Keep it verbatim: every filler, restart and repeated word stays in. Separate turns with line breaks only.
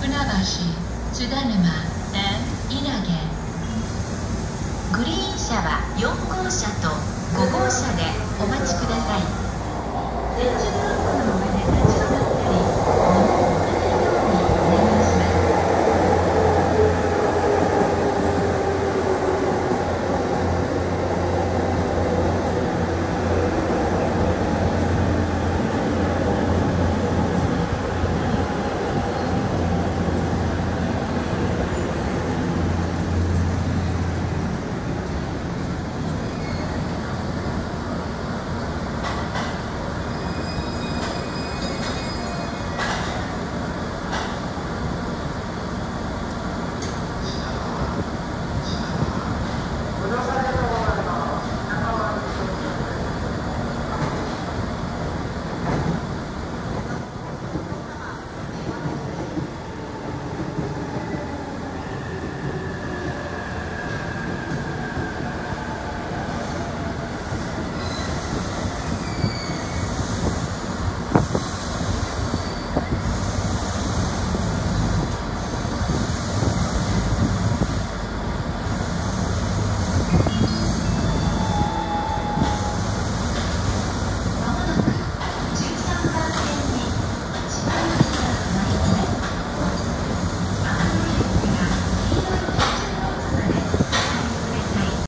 船橋、津田沼 and 稲毛。グリーン車はよん号車とご号車でお待ちください。電磁ブロックの